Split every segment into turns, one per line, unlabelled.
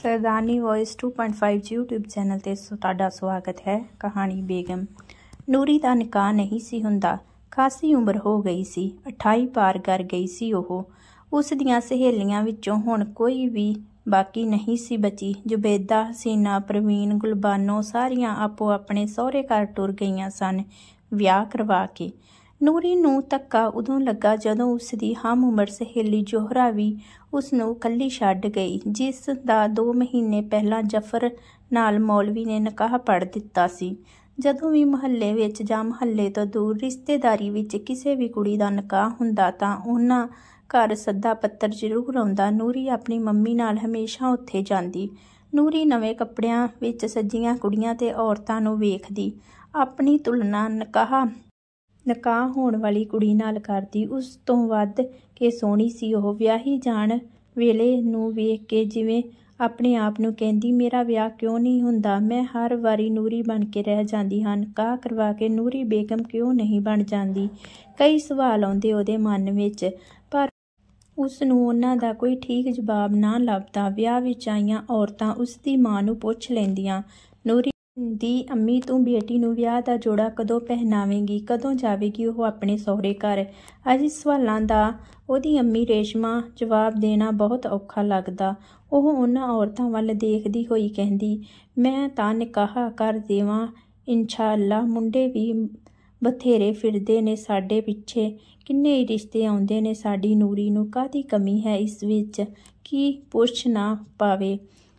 सरदारनी voice 2.5 YouTube channel ते तुहाडा स्वागत है। कहानी बेगम। ਨੂਰੀ ਦਾ ਨਿਕਾਹ नहीं सी हुंदा। खासी उम्र हो गई सी, 28 पार कर गई सी। उस दियां सहेलियां विचों हुण कोई भी बाकी नहीं सी बची। जुबेदा, हसीना, प्रवीण, गुलबानो सारियां आपो अपने सहुरे घर टुर गईयां सन विआह करवा के। ਨੂਰੀ ਨੂੰ ਧੱਕਾ ਉਦੋਂ ਲੱਗਾ ਜਦੋਂ ਉਸ ਦੀ ਹਮ ਉਮਰ ਸਹੇਲੀ ਜੋਹਰਾ ਵੀ ਉਸ ਨੂੰ ਇਕੱਲੀ ਛੱਡ ਗਈ, ਜਿਸ ਦਾ 2 ਮਹੀਨੇ ਪਹਿਲਾਂ ਜਫਰ ਨਾਲ ਮੌਲਵੀ ਨੇ ਨਿਕਾਹ ਪੜ੍ਹ ਦਿੱਤਾ ਸੀ। ਜਦੋਂ ਵੀ ਮੁਹੱਲੇ ਵਿੱਚ ਜਾਂ ਮੁਹੱਲੇ ਤੋਂ ਦੂਰ ਰਿਸ਼ਤੇਦਾਰੀ ਵਿੱਚ ਕਿਸੇ ਵੀ ਕੁੜੀ ਦਾ ਨਿਕਾਹ ਹੁੰਦਾ ਤਾਂ ਉਹਨਾਂ ਘਰ ਸੱਦਾ ਪੱਤਰ ਜ਼ਰੂਰ ਆਉਂਦਾ। ਨੂਰੀ ਆਪਣੀ ਮੰਮੀ ਨਾਲ ਹਮੇਸ਼ਾ ਉੱਥੇ ਜਾਂਦੀ। ਨੂਰੀ ਨਵੇਂ ਕੱਪੜਿਆਂ ਵਿੱਚ ਸੱਜੀਆਂ ਕੁੜੀਆਂ ਤੇ ਔਰਤਾਂ ਨੂੰ ਵੇਖਦੀ ਆਪਣੀ ਤੁਲਨਾ ਨਿਕਾਹ ਹੋਣ ਵਾਲੀ ਕੁੜੀ ਨਾਲ ਕਰਦੀ। ਉਸ ਤੋਂ ਵੱਧ ਕੇ ਸੋਹਣੀ ਸੀ ਉਹ। ਵਿਆਹੀ ਜਾਣ ਵੇਲੇ ਨੂੰ ਵੇਖ ਕੇ ਜਿਵੇਂ ਆਪਣੇ ਆਪ ਨੂੰ ਕਹਿੰਦੀ, ਮੇਰਾ ਵਿਆਹ ਕਿਉਂ ਨਹੀਂ ਹੁੰਦਾ? ਮੈਂ ਹਰ ਵਾਰੀ ਨੂਰੀ ਬਣ ਕੇ ਰਹਿ ਜਾਂਦੀ ਹਾਂ। ਨਿਕਾਹ ਕਰਵਾ ਕੇ ਨੂਰੀ ਬੇਗਮ ਕਿਉਂ ਨਹੀਂ ਬਣ ਜਾਂਦੀ? ਕਈ ਸਵਾਲ ਆਉਂਦੇ ਉਹਦੇ ਮਨ ਵਿੱਚ, ਪਰ ਉਸ ਨੂੰ ਉਹਨਾਂ ਦਾ ਕੋਈ ਠੀਕ ਜਵਾਬ ਨਾ ਲੱਭਦਾ। ਵਿਆਹ ਵਿੱਚ ਆਈਆਂ ਔਰਤਾਂ ਉਸ ਦੀ ਮਾਂ ਨੂੰ ਪੁੱਛ ਲੈਂਦੀਆਂ, ਨੂਰੀ ਦੀ ਅੰਮੀ, ਤੂੰ ਬੇਟੀ ਨੂੰ ਵਿਆਹ ਦਾ ਜੋੜਾ ਕਦੋਂ ਪਹਿਨਾਵੇਂਗੀ? ਕਦੋਂ ਜਾਵੇਗੀ ਉਹ ਆਪਣੇ ਸਹੁਰੇ ਘਰ? ਅਜਿਹੇ ਸਵਾਲਾਂ ਦਾ ਉਹਦੀ ਅੰਮੀ ਰੇਸ਼ਮਾ ਜਵਾਬ ਦੇਣਾ ਬਹੁਤ ਔਖਾ ਲੱਗਦਾ। ਉਹ ਉਹਨਾਂ ਔਰਤਾਂ ਵੱਲ ਦੇਖਦੀ ਹੋਈ ਕਹਿੰਦੀ, ਮੈਂ ਤਾਂ ਨਿਕਾਹ ਕਰ ਦੇਵਾਂ ਇੰਸ਼ਾ ਅੱਲਾ। ਮੁੰਡੇ ਵੀ ਬਥੇਰੇ ਫਿਰਦੇ ਨੇ ਸਾਡੇ ਪਿੱਛੇ, ਕਿੰਨੇ ਹੀ ਰਿਸ਼ਤੇ ਆਉਂਦੇ ਨੇ। ਸਾਡੀ ਨੂਰੀ ਨੂੰ ਕਾਹਦੀ ਕਮੀ ਹੈ ਇਸ ਵਿੱਚ ਕੀ ਪੁੱਛ ਨਾ ਪਾਵੇ?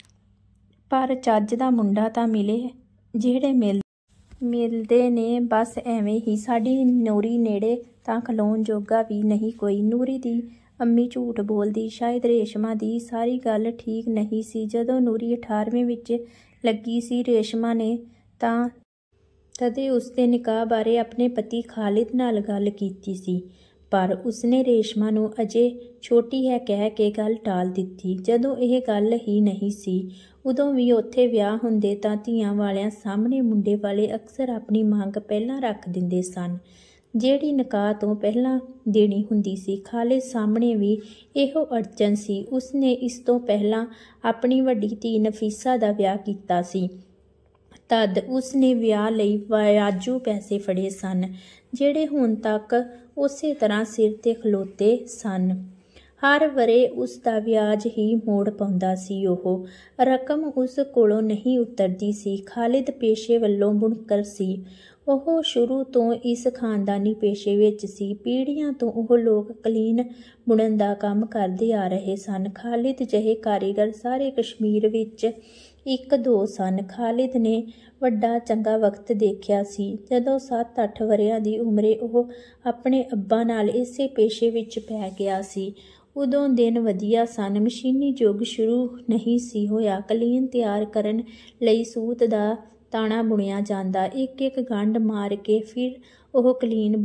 ਪਰ ਚੱਜ ਦਾ ਮੁੰਡਾ ਤਾਂ ਮਿਲੇ। ਜਿਹੜੇ ਮਿਲਦੇ ਨੇ ਬਸ ਐਵੇਂ ਹੀ। ਸਾਡੀ ਨੂਰੀ ਨੇੜੇ ਤਾਂ ਖਲੋਣ ਜੋਗਾ ਵੀ ਨਹੀਂ ਕੋਈ। ਨੂਰੀ ਦੀ ਅੰਮੀ ਝੂਠ ਬੋਲਦੀ। ਸ਼ਾਇਦ ਰੇਸ਼ਮਾ ਦੀ ਸਾਰੀ ਗੱਲ ਠੀਕ ਨਹੀਂ ਸੀ। ਜਦੋਂ ਨੂਰੀ 18ਵੀਂ ਵਿੱਚ ਲੱਗੀ ਸੀ, ਰੇਸ਼ਮਾ ਨੇ ਤਾਂ ਤਦੇ ਉਸਦੇ ਨਿਕਾਹ ਬਾਰੇ ਆਪਣੇ ਪਤੀ ਖਾਲਿਦ ਨਾਲ ਗੱਲ ਕੀਤੀ ਸੀ, ਪਰ ਉਸਨੇ ਰੇਸ਼ਮਾ ਨੂੰ ਅਜੇ ਛੋਟੀ ਹੈ ਕਹਿ ਕੇ ਗੱਲ ਟਾਲ ਦਿੱਤੀ। ਜਦੋਂ ਇਹ ਗੱਲ ਹੀ ਨਹੀਂ ਸੀ, ਉਦੋਂ ਵੀ ਉੱਥੇ ਵਿਆਹ ਹੁੰਦੇ ਤਾਂ ਧੀਆਂ ਵਾਲਿਆਂ ਸਾਹਮਣੇ ਮੁੰਡੇ ਵਾਲੇ ਅਕਸਰ ਆਪਣੀ ਮੰਗ ਪਹਿਲਾਂ ਰੱਖ ਦਿੰਦੇ ਸਨ, ਜਿਹੜੀ ਨਿਕਾਹ ਤੋਂ ਪਹਿਲਾਂ ਦੇਣੀ ਹੁੰਦੀ ਸੀ। ਖਾਲਿਦ ਸਾਹਮਣੇ ਵੀ ਇਹੋ ਅੜਚਨ ਸੀ। ਉਸਨੇ ਇਸ ਤੋਂ ਪਹਿਲਾਂ ਆਪਣੀ ਵੱਡੀ ਧੀ ਨਫੀਸਾ ਦਾ ਵਿਆਹ ਕੀਤਾ ਸੀ। ਤਦ ਉਸਨੇ ਵਿਆਹ ਲਈ ਵਿਆਜੂ ਪੈਸੇ ਫੜੇ ਸਨ, ਜਿਹੜੇ ਹੁਣ ਤੱਕ ਉਸੇ ਤਰ੍ਹਾਂ ਸਿਰ ਤੇ ਖਲੋਤੇ ਸਨ। ਹਰ ਵਰੇ ਉਸ ਦਾ ਵਿਆਜ ਹੀ ਮੋੜ ਪਾਉਂਦਾ ਸੀ। ਉਹ ਰਕਮ ਉਸ ਕੋਲੋਂ ਨਹੀਂ ਉਤਰਦੀ ਸੀ। ਖਾਲਿਦ ਪੇਸ਼ੇ ਵੱਲੋਂ ਬੁਣਕਰ ਸੀ। ਉਹ ਸ਼ੁਰੂ ਤੋਂ ਇਸ ਖਾਨਦਾਨੀ ਪੇਸ਼ੇ ਵਿੱਚ ਸੀ। ਪੀੜ੍ਹੀਆਂ ਤੋਂ ਉਹ ਲੋਕ ਕਲੀਨ ਬੁਣਨ ਦਾ ਕੰਮ ਕਰਦੇ ਆ ਰਹੇ ਸਨ। ਖਾਲਿਦ ਜਿਹੇ ਕਾਰੀਗਰ ਸਾਰੇ ਕਸ਼ਮੀਰ ਵਿੱਚ 1-2 ਸਨ। ਖਾਲਿਦ ਨੇ ਵੱਡਾ ਚੰਗਾ ਵਕਤ ਦੇਖਿਆ ਸੀ ਜਦੋਂ 7-8 ਵਰ੍ਹਿਆਂ ਦੀ ਉਮਰੇ ਉਹ ਆਪਣੇ ਅੱਬਾ ਨਾਲ ਇਸੇ ਪੇਸ਼ੇ ਵਿੱਚ ਪੈ ਗਿਆ ਸੀ। ਉਦੋਂ ਦਿਨ ਵਧੀਆ ਸਨ। ਮਸ਼ੀਨੀ ਯੁੱਗ ਸ਼ੁਰੂ ਨਹੀਂ ਸੀ ਹੋਇਆ। ਕਲੀਨ ਤਿਆਰ ਕਰਨ ਲਈ ਸੂਤ ਦਾ ਤਾਣਾ ਬੁਣਿਆ ਜਾਂਦਾ। ਇੱਕ ਗੰਢ ਮਾਰ ਕੇ ਫਿਰ ਉਹ ਕਲੀਨ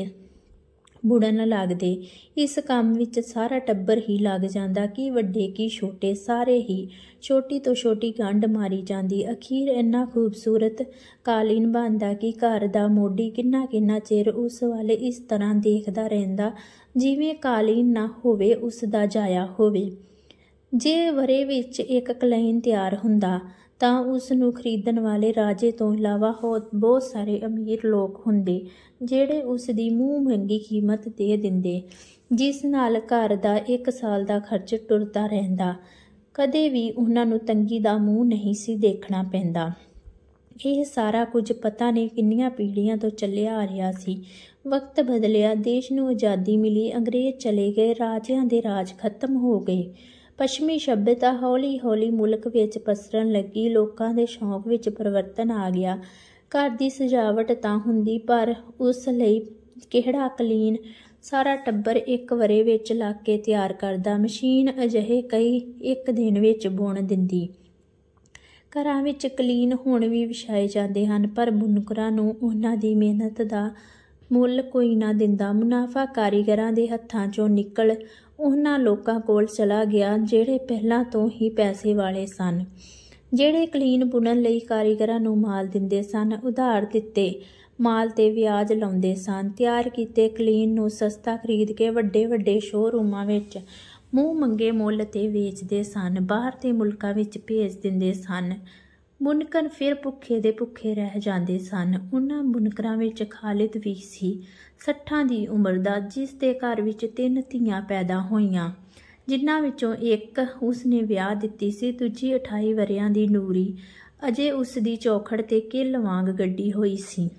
ਬੁਣਨ ਲੱਗਦੇ। ਇਸ ਕੰਮ ਵਿੱਚ ਸਾਰਾ ਟੱਬਰ ਹੀ ਲੱਗ ਜਾਂਦਾ, ਕੀ ਵੱਡੇ ਕੀ ਛੋਟੇ, ਸਾਰੇ ਹੀ। ਛੋਟੀ ਤੋਂ ਛੋਟੀ ਗੰਢ ਮਾਰੀ ਜਾਂਦੀ। ਅਖੀਰ ਇੰਨਾ ਖੂਬਸੂਰਤ ਕਾਲੀਨ ਬਣਦਾ ਕਿ ਘਰ ਦਾ ਮੋਢੀ ਕਿੰਨਾ ਚਿਰ ਉਸ ਵੱਲ ਇਸ ਤਰ੍ਹਾਂ ਦੇਖਦਾ ਰਹਿੰਦਾ ਜਿਵੇਂ ਕਾਲੀਨ ਨਾ ਹੋਵੇ ਉਸ ਦਾ ਜਾਇਆ ਹੋਵੇ। ਜੇ ਵਰ੍ਹੇ ਵਿੱਚ ਇੱਕ ਕਲੀਨ ਤਿਆਰ ਹੁੰਦਾ ਤਾਂ ਉਸ ਨੂੰ ਖਰੀਦਣ ਵਾਲੇ ਰਾਜੇ ਤੋਂ ਇਲਾਵਾ ਬਹੁਤ ਸਾਰੇ ਅਮੀਰ ਲੋਕ ਹੁੰਦੇ, ਜਿਹੜੇ ਉਸ ਦੀ ਮੂੰਹ ਮੰਗੀ ਕੀਮਤ ਦੇ ਦਿੰਦੇ, ਜਿਸ ਨਾਲ ਘਰ ਦਾ 1 ਸਾਲ ਦਾ ਖਰਚ ਟੁਰਦਾ ਰਹਿੰਦਾ। ਕਦੇ ਵੀ ਉਹਨਾਂ ਨੂੰ ਤੰਗੀ ਦਾ ਮੂੰਹ ਨਹੀਂ ਸੀ ਦੇਖਣਾ ਪੈਂਦਾ। ਇਹ ਸਾਰਾ ਕੁਝ ਪਤਾ ਨਹੀਂ ਕਿੰਨੀਆਂ ਪੀੜ੍ਹੀਆਂ ਤੋਂ ਚੱਲਿਆ ਆ ਰਿਹਾ ਸੀ। ਵਕਤ ਬਦਲਿਆ, ਦੇਸ਼ ਨੂੰ ਆਜ਼ਾਦੀ ਮਿਲੀ, ਅੰਗਰੇਜ਼ ਚਲੇ ਗਏ, ਰਾਜਿਆਂ ਦੇ ਰਾਜ ਖਤਮ ਹੋ ਗਏ। ਪੱਛਮੀ ਸੱਭਿਅਤਾ ਹੌਲੀ-ਹੌਲੀ ਮੁਲਕ ਵਿੱਚ ਪਸਰਨ ਲੱਗੀ। ਲੋਕਾਂ ਦੇ ਸ਼ੌਂਕ ਵਿੱਚ ਪਰਿਵਰਤਨ ਆ ਗਿਆ। ਘਰ ਦੀ ਸਜਾਵਟ ਤਾਂ ਹੁੰਦੀ, ਪਰ ਉਸ ਲਈ ਕਿਹੜਾ ਕਲੀਨ ਸਾਰਾ ਟੱਬਰ 1 ਵਰ੍ਹੇ ਵਿੱਚ ਲੱਗ ਕੇ ਤਿਆਰ ਕਰਦਾ। ਮਸ਼ੀਨ ਅਜਿਹੇ ਕਈ 1 ਦਿਨ ਵਿੱਚ ਬੁਣ ਦਿੰਦੀ। ਘਰਾਂ ਵਿੱਚ ਕਲੀਨ ਹੁਣ ਵੀ ਵਿਛਾਏ ਜਾਂਦੇ ਹਨ, ਪਰ ਬੁਣਕਰਾਂ ਨੂੰ ਉਹਨਾਂ ਦੀ ਮਿਹਨਤ ਦਾ ਮੁੱਲ ਕੋਈ ਨਾ ਦਿੰਦਾ। ਮੁਨਾਫਾ ਕਾਰੀਗਰਾਂ ਦੇ ਹੱਥਾਂ 'ਚੋਂ ਨਿਕਲ ਉਹਨਾਂ ਲੋਕਾਂ ਕੋਲ ਚਲਾ ਗਿਆ ਜਿਹੜੇ ਪਹਿਲਾਂ ਤੋਂ ਹੀ ਪੈਸੇ ਵਾਲੇ ਸਨ, ਜਿਹੜੇ ਕਲੀਨ ਬੁਣਨ ਲਈ ਕਾਰੀਗਰਾਂ ਨੂੰ ਮਾਲ ਦਿੰਦੇ ਸਨ, ਉਧਾਰ ਦਿੱਤੇ ਮਾਲ ਤੇ ਵਿਆਜ ਲਾਉਂਦੇ ਸਨ। ਤਿਆਰ ਕੀਤੇ ਕਲੀਨ ਨੂੰ ਸਸਤਾ ਖਰੀਦ ਕੇ ਵੱਡੇ ਸ਼ੋਅਰੂਮਾਂ ਵਿੱਚ ਮੂੰਹ ਮੰਗੇ ਮੁੱਲ ਤੇ ਵੇਚਦੇ ਸਨ, ਬਾਹਰ ਦੇ ਮੁਲਕਾਂ ਵਿੱਚ ਭੇਜ ਦਿੰਦੇ ਸਨ। ਬੁਨਕਰ ਫਿਰ ਭੁੱਖੇ ਦੇ ਭੁੱਖੇ ਰਹਿ ਜਾਂਦੇ ਸਨ। ਉਹਨਾਂ ਬੁਨਕਰਾਂ ਵਿੱਚ ਖਾਲਿਦ ਵੀ ਸੀ, 60 ਦੀ ਉਮਰ ਦਾ, ਜਿਸ ਦੇ ਘਰ ਵਿੱਚ 3 ਧੀਆਂ ਪੈਦਾ ਹੋਈਆਂ, ਜਿਨ੍ਹਾਂ ਵਿੱਚੋਂ ਇੱਕ ਉਸ ਨੇ ਵਿਆਹ ਦਿੱਤੀ ਸੀ। ਦੂਜੀ 28 ਵਰ੍ਹਿਆਂ ਦੀ ਨੂਰੀ ਅਜੇ ਉਸ ਦੀ ਚੌਖੜ ਤੇ ਕਿੱਲ ਵਾਂਗ ਗੱਡੀ ਹੋਈ ਸੀ।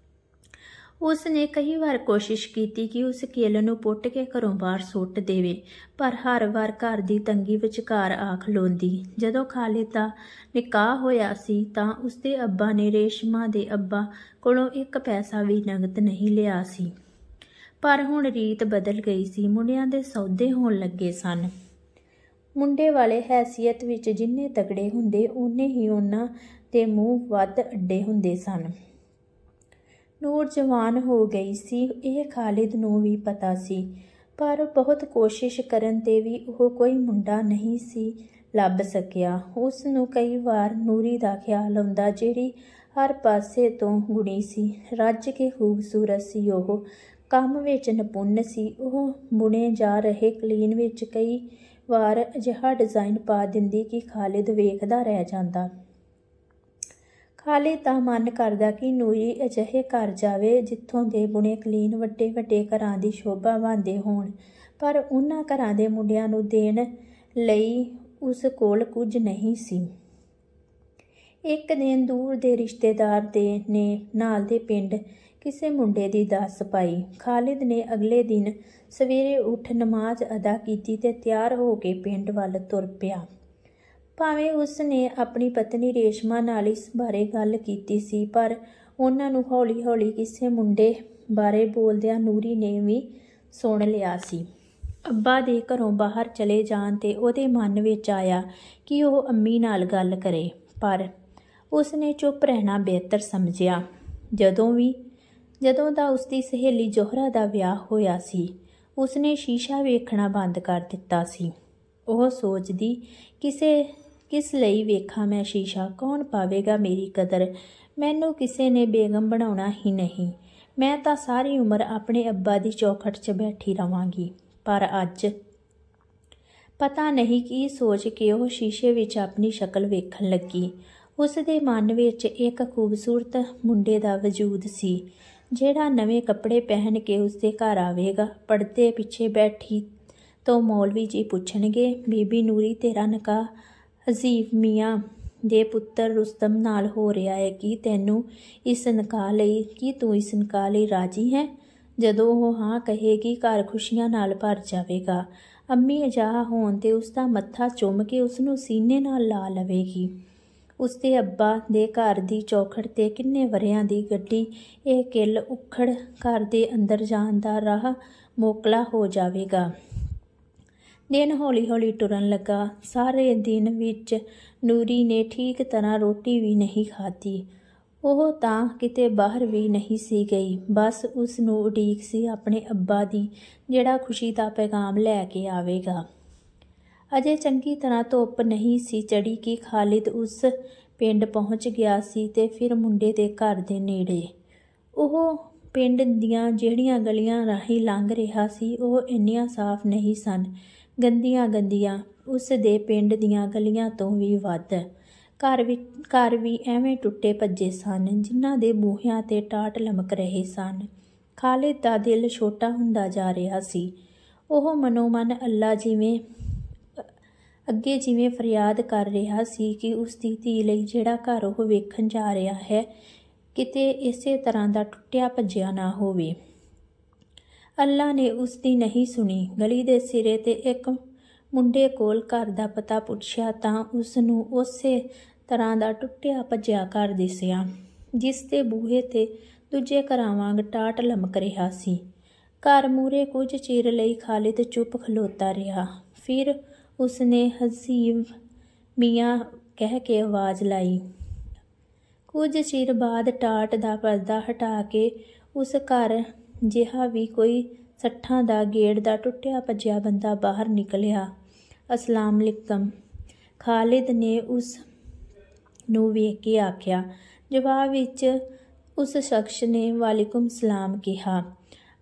ਉਸ ਨੇ ਕਈ ਵਾਰ ਕੋਸ਼ਿਸ਼ ਕੀਤੀ ਕਿ ਉਸ ਕਿੱਲ ਨੂੰ ਪੁੱਟ ਕੇ ਘਰੋਂ ਬਾਹਰ ਸੁੱਟ ਦੇਵੇ, ਪਰ ਹਰ ਵਾਰ ਘਰ ਦੀ ਤੰਗੀ ਵਿਚਕਾਰ ਆ ਖਲੋਂਦੀ। ਜਦੋਂ ਖਾਲਿਦ ਦਾ ਨਿਕਾਹ ਹੋਇਆ ਸੀ ਤਾਂ ਉਸਦੇ ਅੱਬਾ ਨੇ ਰੇਸ਼ਮਾ ਦੇ ਅੱਬਾ ਕੋਲੋਂ 1 ਪੈਸਾ ਵੀ ਨਗਦ ਨਹੀਂ ਲਿਆ ਸੀ। ਪਰ ਹੁਣ ਰੀਤ ਬਦਲ ਗਈ ਸੀ। ਮੁੰਡਿਆਂ ਦੇ ਸੌਦੇ ਹੋਣ ਲੱਗੇ ਸਨ। ਮੁੰਡੇ ਵਾਲੇ ਹੈਸੀਅਤ ਵਿੱਚ ਜਿੰਨੇ ਤਗੜੇ ਹੁੰਦੇ, ਓਨੇ ਹੀ ਉਹਨਾਂ ਦੇ ਮੂੰਹ ਵੱਧ ਅੱਡੇ ਹੁੰਦੇ ਸਨ। ਨੂਰ ਜਵਾਨ ਹੋ ਗਈ ਸੀ, ਇਹ ਖਾਲਿਦ ਨੂੰ ਵੀ ਪਤਾ ਸੀ, ਪਰ ਬਹੁਤ ਕੋਸ਼ਿਸ਼ ਕਰਨ ਤੇ ਵੀ ਉਹ ਕੋਈ ਮੁੰਡਾ ਨਹੀਂ ਸੀ ਲੱਭ ਸਕਿਆ। ਉਸ ਨੂੰ ਕਈ ਵਾਰ ਨੂਰੀ ਦਾ ਖਿਆਲ ਆਉਂਦਾ, ਜਿਹੜੀ ਹਰ ਪਾਸੇ ਤੋਂ ਗੁਣੀ ਸੀ, ਰੱਜ ਕੇ ਖੂਬਸੂਰਤ ਸੀ। ਉਹ ਕੰਮ ਵਿੱਚ ਨਿਪੁੰਨ ਸੀ। ਉਹ ਬੁਣੇ ਜਾ ਰਹੇ ਕਲੀਨ ਵਿੱਚ ਕਈ ਵਾਰ ਅਜਿਹਾ ਡਿਜ਼ਾਈਨ ਪਾ ਦਿੰਦੀ ਕਿ ਖਾਲਿਦ ਵੇਖਦਾ ਰਹਿ ਜਾਂਦਾ। ਖਾਲਿਦ ਦਾ ਮਨ ਕਰਦਾ ਕਿ ਨੂਰੀ ਅਜਿਹੇ ਘਰ ਜਾਵੇ ਜਿੱਥੋਂ ਦੇ ਬੁਣੇ ਕਲੀਨ ਵੱਡੇ ਵੱਡੇ ਘਰਾਂ ਦੀ ਸ਼ੋਭਾ ਬਣਦੇ ਹੋਣ, ਪਰ ਉਹਨਾਂ ਘਰਾਂ ਦੇ ਮੁੰਡਿਆਂ ਨੂੰ ਦੇਣ ਲਈ ਉਸ ਕੋਲ ਕੁਝ ਨਹੀਂ ਸੀ। ਇੱਕ ਦਿਨ ਦੂਰ ਦੇ ਰਿਸ਼ਤੇਦਾਰ ਨੇ ਨਾਲ ਦੇ ਪਿੰਡ ਕਿਸੇ ਮੁੰਡੇ ਦੀ ਦੱਸ ਪਾਈ। ਖਾਲਿਦ ਨੇ ਅਗਲੇ ਦਿਨ ਸਵੇਰੇ ਉੱਠ ਨਮਾਜ਼ ਅਦਾ ਕੀਤੀ ਤੇ ਤਿਆਰ ਹੋ ਕੇ ਪਿੰਡ ਵੱਲ ਤੁਰ ਪਿਆ। ਭਾਵੇਂ ਉਸ ਨੇ ਆਪਣੀ ਪਤਨੀ ਰੇਸ਼ਮਾ ਨਾਲ ਇਸ ਬਾਰੇ ਗੱਲ ਕੀਤੀ ਸੀ, ਪਰ ਉਹਨਾਂ ਨੂੰ ਹੌਲੀ ਹੌਲੀ ਕਿਸੇ ਮੁੰਡੇ ਬਾਰੇ ਬੋਲਦਿਆਂ ਨੂਰੀ ਨੇ ਵੀ ਸੁਣ ਲਿਆ ਸੀ। ਅੱਬਾ ਦੇ ਘਰੋਂ ਬਾਹਰ ਚਲੇ ਜਾਣ ਤੇ ਉਹਦੇ ਮਨ ਵਿੱਚ ਆਇਆ ਕਿ ਉਹ ਅੰਮੀ ਨਾਲ ਗੱਲ ਕਰੇ, ਪਰ ਉਸ ਨੇ ਚੁੱਪ ਰਹਿਣਾ ਬਿਹਤਰ ਸਮਝਿਆ। ਜਦੋਂ ਦਾ ਉਸਦੀ ਸਹੇਲੀ ਜੋਹਰਾ ਦਾ ਵਿਆਹ ਹੋਇਆ ਸੀ, ਉਸਨੇ ਸ਼ੀਸ਼ਾ ਵੇਖਣਾ ਬੰਦ ਕਰ ਦਿੱਤਾ ਸੀ। ਉਹ ਸੋਚਦੀ, ਕਿਸ ਲਈ ਵੇਖਾਂ ਮੈਂ ਸ਼ੀਸ਼ਾ? ਕੌਣ ਪਾਵੇਗਾ ਮੇਰੀ ਕਦਰ? ਮੈਨੂੰ ਕਿਸੇ ਨੇ ਬੇਗਮ ਬਣਾਉਣਾ ਹੀ ਨਹੀਂ। ਮੈਂ ਤਾਂ ਸਾਰੀ ਉਮਰ ਆਪਣੇ ਅੱਬਾ ਦੀ ਚੌਖਟ 'ਚ ਬੈਠੀ ਰਵਾਂਗੀ। ਪਰ ਅੱਜ ਪਤਾ ਨਹੀਂ ਕੀ ਸੋਚ ਕੇ ਉਹ ਸ਼ੀਸ਼ੇ ਵਿੱਚ ਆਪਣੀ ਸ਼ਕਲ ਵੇਖਣ ਲੱਗੀ। ਉਸ ਦੇ ਮਨ ਵਿੱਚ ਇੱਕ ਖੂਬਸੂਰਤ ਮੁੰਡੇ ਦਾ ਵਜੂਦ ਸੀ, ਜਿਹੜਾ ਨਵੇਂ ਕੱਪੜੇ ਪਹਿਨ ਕੇ ਉਸਦੇ ਘਰ ਆਵੇਗਾ। ਪਰਦੇ ਪਿੱਛੇ ਬੈਠੀ ਤੋਂ ਮੌਲਵੀ ਜੀ ਪੁੱਛਣਗੇ, ਬੀਬੀ ਨੂਰੀ, ਤੇਰਾ ਨਿਕਾਹ ਹਜ਼ੀਫ ਮੀਆਂ ਦੇ ਪੁੱਤਰ ਰੁਸਤਮ ਨਾਲ ਹੋ ਰਿਹਾ ਹੈ। ਕੀ ਤੂੰ ਇਸ ਨਿਕਾਹ ਲਈ ਰਾਜੀ ਹੈ? ਜਦੋਂ ਉਹ ਹਾਂ ਕਹੇਗੀ, ਘਰ ਖੁਸ਼ੀਆਂ ਨਾਲ ਭਰ ਜਾਵੇਗਾ। ਅੰਮੀ ਅਜਾਹ ਹੋਣ ਤੇ ਉਸਦਾ ਮੱਥਾ ਚੁੰਮ ਕੇ ਉਸਨੂੰ ਸੀਨੇ ਨਾਲ ਲਾ ਲਵੇਗੀ। ਉਸਦੇ ਅੱਬਾ ਦੇ ਘਰ ਦੀ ਚੌਖੜ ਤੇ ਕਿੰਨੇ ਵਰ੍ਹਿਆਂ ਦੀ ਗੱਡੀ, ਇਹ ਕਿੱਲ ਉਖੜ ਘਰ ਦੇ ਅੰਦਰ ਜਾਣ ਦਾ ਰਾਹ ਮੋਕਲਾ ਹੋ ਜਾਵੇਗਾ। ਦਿਨ ਹੌਲੀ ਹੌਲੀ ਟੁਰਨ ਲੱਗਾ। ਸਾਰੇ ਦਿਨ ਵਿੱਚ ਨੂਰੀ ਨੇ ਠੀਕ ਤਰ੍ਹਾਂ ਰੋਟੀ ਵੀ ਨਹੀਂ ਖਾਧੀ। ਉਹ ਤਾਂ ਕਿਤੇ ਬਾਹਰ ਵੀ ਨਹੀਂ ਸੀ ਗਈ। ਬਸ ਉਸ ਨੂੰ ਉਡੀਕ ਸੀ ਆਪਣੇ ਅੱਬਾ ਦੀ, ਜਿਹੜਾ ਖੁਸ਼ੀ ਦਾ ਪੈਗਾਮ ਲੈ ਕੇ ਆਵੇਗਾ। ਅਜੇ ਚੰਗੀ ਤਰ੍ਹਾਂ ਧੁੱਪ ਨਹੀਂ ਸੀ ਚੜ੍ਹੀ ਕਿ ਖਾਲਿਦ ਉਸ ਪਿੰਡ ਪਹੁੰਚ ਗਿਆ ਸੀ ਤੇ ਫਿਰ ਮੁੰਡੇ ਦੇ ਘਰ ਦੇ ਨੇੜੇ। ਉਹ ਪਿੰਡ ਦੀਆਂ ਜਿਹੜੀਆਂ ਗਲੀਆਂ ਰਾਹੀਂ ਲੰਘ ਰਿਹਾ ਸੀ, ਉਹ ਇੰਨੀਆਂ ਸਾਫ਼ ਨਹੀਂ ਸਨ, ਗੰਦੀਆਂ ਉਸ ਦੇ ਪਿੰਡ ਦੀਆਂ ਗਲੀਆਂ ਤੋਂ ਵੀ ਵੱਧ। ਘਰ ਵੀ ਐਵੇਂ ਟੁੱਟੇ ਭੱਜੇ ਸਨ, ਜਿਨ੍ਹਾਂ ਦੇ ਬੂਹਿਆਂ ਤੇ ਟਾਟ ਲਮਕ ਰਹੇ ਸਨ। ਖਾਲਿਦ ਦਾ ਦਿਲ ਛੋਟਾ ਹੁੰਦਾ ਜਾ ਰਿਹਾ ਸੀ। ਉਹ ਮਨੋ ਮਨ ਅੱਗੇ ਜਿਵੇਂ ਫਰਿਆਦ ਕਰ ਰਿਹਾ ਸੀ ਕਿ ਉਸ ਦੀ ਧੀ ਲਈ ਜਿਹੜਾ ਘਰ ਉਹ ਵੇਖਣ ਜਾ ਰਿਹਾ ਹੈ, ਕਿਤੇ ਇਸੇ ਤਰ੍ਹਾਂ ਦਾ ਟੁੱਟਿਆ ਭੱਜਿਆ ਨਾ ਹੋਵੇ। ਅੱਲਾ ਨੇ ਉਸ ਦੀ ਨਹੀਂ ਸੁਣੀ। ਗਲੀ ਦੇ ਸਿਰੇ ਤੇ ਇੱਕ ਮੁੰਡੇ ਕੋਲ ਘਰ ਦਾ ਪਤਾ ਪੁੱਛਿਆ ਤਾਂ ਉਸ ਨੂੰ ਉਸੇ ਤਰ੍ਹਾਂ ਦਾ ਟੁੱਟਿਆ ਭੱਜਿਆ ਘਰ ਦਿਸਿਆ, ਜਿਸ ਦੇ ਬੂਹੇ ਤੇ ਦੂਜੇ ਘਰਾਂ ਵਾਂਗ ਟਾਟ ਲਮਕ ਰਿਹਾ ਸੀ। ਘਰ ਮੂਹਰੇ ਕੁਝ ਚਿਰ ਲਈ ਖਾਲਿਦ ਚੁੱਪ ਖਲੋਤਾ ਰਿਹਾ। ਫਿਰ ਉਸਨੇ ਹਜ਼ੀਫ ਮੀਆਂ ਕਹਿ ਕੇ ਆਵਾਜ਼ ਲਾਈ। ਕੁਝ ਚਿਰ ਬਾਅਦ ਟਾਟ ਦਾ ਪਰਦਾ ਹਟਾ ਕੇ ਉਸ ਘਰ ਜਿਹਾ ਵੀ ਕੋਈ 60 ਦਾ ਗੇੜ ਦਾ ਟੁੱਟਿਆ ਭੱਜਿਆ ਬੰਦਾ ਬਾਹਰ ਨਿਕਲਿਆ। ਅਸਲਾਮ ਅਲੈਕੁਮ, ਖਾਲਿਦ ਨੇ ਉਸ ਨੂੰ ਵੇਖ ਕੇ ਆਖਿਆ। ਜਵਾਬ ਵਿੱਚ ਉਸ ਸ਼ਖਸ ਨੇ ਵਾਲੇਕੁਮ ਸਲਾਮ ਕਿਹਾ।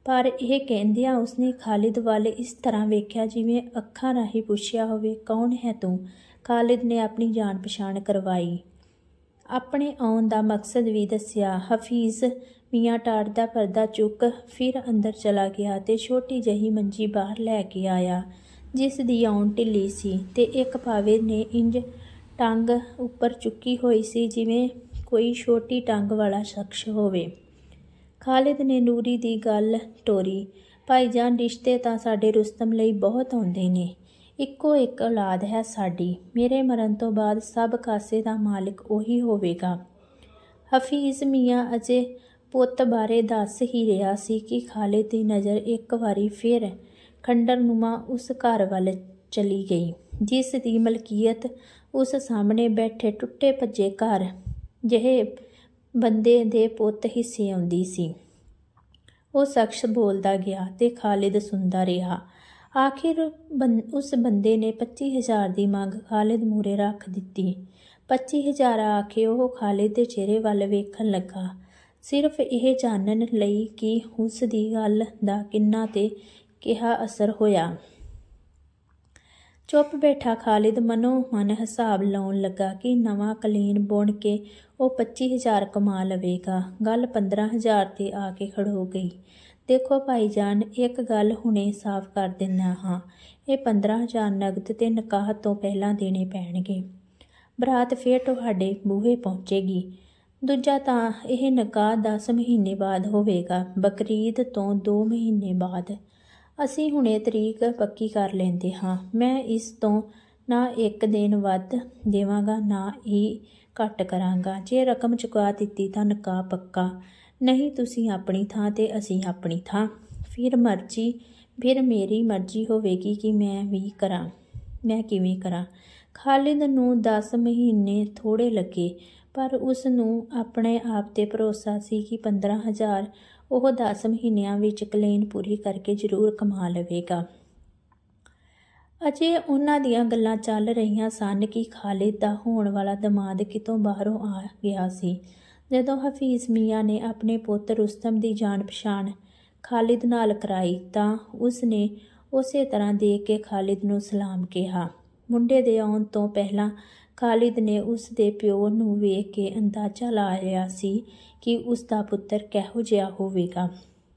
ਪਰ ਇਹ ਕਹਿੰਦਿਆਂ ਉਸਨੇ ਖਾਲਿਦ ਵੱਲ ਇਸ ਤਰ੍ਹਾਂ ਵੇਖਿਆ ਜਿਵੇਂ ਅੱਖਾਂ ਰਾਹੀਂ ਪੁੱਛਿਆ ਹੋਵੇ, ਕੌਣ ਹੈ ਤੂੰ? ਖਾਲਿਦ ਨੇ ਆਪਣੀ ਜਾਣ ਪਛਾਣ ਕਰਵਾਈ, ਆਪਣੇ ਆਉਣ ਦਾ ਮਕਸਦ ਵੀ ਦੱਸਿਆ। ਹਫੀਜ਼ ਮੀਆਂ ਟਾਟ ਦਾ ਪਰਦਾ ਚੁੱਕ ਫਿਰ ਅੰਦਰ ਚਲਾ ਗਿਆ ਤੇ ਛੋਟੀ ਜਿਹੀ ਮੰਜੀ ਬਾਹਰ ਲੈ ਕੇ ਆਇਆ, ਜਿਸ ਦੀ ਆਉਣ ਢਿੱਲੀ ਸੀ ਤੇ ਇੱਕ ਪਾਵੇ ਨੇ ਇੰਜ ਟੰਗ ਉੱਪਰ ਚੁੱਕੀ ਹੋਈ ਸੀ ਜਿਵੇਂ ਕੋਈ ਛੋਟੀ ਟੰਗ ਵਾਲਾ ਸ਼ਖਸ ਹੋਵੇ। ਖਾਲਿਦ ਨੇ ਨੂਰੀ ਦੀ ਗੱਲ ਟੋਰੀ, ਭਾਈਜਾਨ, ਰਿਸ਼ਤੇ ਤਾਂ ਸਾਡੇ ਰੁਸਤਮ ਲਈ ਬਹੁਤ ਆਉਂਦੇ ਨੇ। ਇੱਕੋ ਇੱਕ ਔਲਾਦ ਹੈ ਸਾਡੀ। ਮੇਰੇ ਮਰਨ ਤੋਂ ਬਾਅਦ ਸਭ ਕਾਸੇ ਦਾ ਮਾਲਿਕ ਉਹੀ ਹੋਵੇਗਾ। ਹਫੀਜ਼ ਮੀਆਂ ਅਜੇ ਪੁੱਤ ਬਾਰੇ ਦੱਸ ਹੀ ਰਿਹਾ ਸੀ ਕਿ ਖਾਲਿਦ ਦੀ ਨਜ਼ਰ ਇੱਕ ਵਾਰੀ ਫਿਰ ਖੰਡਰਨੁਮਾ ਉਸ ਘਰ ਵੱਲ ਚਲੀ ਗਈ, ਜਿਸ ਦੀ ਮਲਕੀਅਤ ਉਸ ਸਾਹਮਣੇ ਬੈਠੇ ਟੁੱਟੇ ਭੱਜੇ ਘਰ ਜਿਹੇ ਬੰਦੇ ਦੇ ਪੁੱਤ ਹਿੱਸੇ ਆਉਂਦੀ ਸੀ। ਉਹ ਸ਼ਖਸ ਬੋਲਦਾ ਗਿਆ ਤੇ ਖਾਲਿਦ ਸੁਣਦਾ ਰਿਹਾ। ਆਖਿਰ ਉਸ ਬੰਦੇ ਨੇ 25,000 ਦੀ ਮੰਗ ਖਾਲਿਦ ਮੂਹਰੇ ਰੱਖ ਦਿੱਤੀ। 25,000 ਆਖੇ ਉਹ ਖਾਲਿਦ ਦੇ ਚਿਹਰੇ ਵੱਲ ਵੇਖਣ ਲੱਗਾ, ਸਿਰਫ ਇਹ ਜਾਣਨ ਲਈ ਕਿ ਉਸ ਦੀ ਗੱਲ ਦਾ ਕਿੰਨਾ ਤੇ ਕਿਹਾ ਅਸਰ ਹੋਇਆ। ਚੁੱਪ ਬੈਠਾ ਖਾਲਿਦ ਮਨੋ ਮਨ ਹਿਸਾਬ ਲਾਉਣ ਲੱਗਾ ਕਿ ਨਵਾਂ ਕਲੀਨ ਬੁਣ ਕੇ ਉਹ 25,000 ਕਮਾ ਲਵੇਗਾ। ਗੱਲ 15,000 ਤੇ ਆ ਕੇ ਖੜੋ ਗਈ। ਦੇਖੋ ਭਾਈਜਾਨ, ਇੱਕ ਗੱਲ ਹੁਣੇ ਸਾਫ਼ ਕਰ ਦਿੰਦਾ ਹਾਂ, ਇਹ 15,000 ਨਗਦ ਤੇ ਨਿਕਾਹ ਤੋਂ ਪਹਿਲਾਂ ਦੇਣੇ ਪੈਣਗੇ। ਬਰਾਤ ਫਿਰ ਤੁਹਾਡੇ ਬੂਹੇ ਪਹੁੰਚੇਗੀ। ਦੂਜਾ ਤਾਂ ਇਹ ਨਿਕਾਹ 10 ਮਹੀਨੇ ਬਾਅਦ ਹੋਵੇਗਾ, ਬਕਰੀਦ ਤੋਂ 2 ਮਹੀਨੇ ਬਾਅਦ। ਅਸੀਂ ਹੁਣੇ ਤਰੀਕ ਪੱਕੀ ਕਰ ਲੈਂਦੇ ਹਾਂ। ਮੈਂ ਇਸ ਤੋਂ ਨਾ ਇੱਕ ਦਿਨ ਵੱਧ ਦੇਵਾਂਗਾ ਨਾ ਹੀ ਘੱਟ ਕਰਾਂਗਾ। ਜੇ ਰਕਮ ਚੁਕਾ ਦਿੱਤੀ ਤਾਂ ਨਿਕਾਹ ਪੱਕਾ, ਨਹੀਂ ਤੁਸੀਂ ਆਪਣੀ ਥਾਂ ਤੇ ਅਸੀਂ ਆਪਣੀ ਥਾਂ। ਫਿਰ ਮੇਰੀ ਮਰਜ਼ੀ ਹੋਵੇਗੀ ਕਿ ਮੈਂ ਕਿਵੇਂ ਕਰਾਂ। ਖਾਲਿਦ ਨੂੰ 10 ਮਹੀਨੇ ਥੋੜ੍ਹੇ ਲੱਗੇ, ਪਰ ਉਸ ਨੂੰ ਆਪਣੇ ਆਪ ਤੇ ਭਰੋਸਾ ਸੀ ਕਿ 15,000 ਉਹ 10 ਮਹੀਨਿਆਂ ਵਿੱਚ ਕਲੀਨ ਪੂਰੀ ਕਰਕੇ ਜ਼ਰੂਰ ਕਮਾ ਲਵੇਗਾ। ਅਜੇ ਉਹਨਾਂ ਦੀਆਂ ਗੱਲਾਂ ਚੱਲ ਰਹੀਆਂ ਸਨ ਕਿ ਖਾਲਿਦ ਦਾ ਹੋਣ ਵਾਲਾ ਦਮਾਦ ਕਿਤੋਂ ਬਾਹਰੋਂ ਆ ਗਿਆ ਸੀ। ਜਦੋਂ ਹਫੀਜ਼ ਮੀਆਂ ਨੇ ਆਪਣੇ ਪੁੱਤ ਰੁਸਤਮ ਦੀ ਜਾਣ ਪਛਾਣ ਖਾਲਿਦ ਨਾਲ ਕਰਾਈ ਤਾਂ ਉਸ ਨੇ ਉਸੇ ਤਰ੍ਹਾਂ ਦੇਖ ਕੇ ਖਾਲਿਦ ਨੂੰ ਸਲਾਮ ਕਿਹਾ। ਮੁੰਡੇ ਦੇ ਆਉਣ ਤੋਂ ਪਹਿਲਾਂ ਖਾਲਿਦ ਨੇ ਉਸ ਦੇ ਪਿਓ ਨੂੰ ਵੇਖ ਕੇ ਅੰਦਾਜ਼ਾ ਲਾ ਲਿਆ ਸੀ ਕਿ ਉਸ ਦਾ ਪੁੱਤਰ ਕਿਹੋ ਜਿਹਾ ਹੋਵੇਗਾ।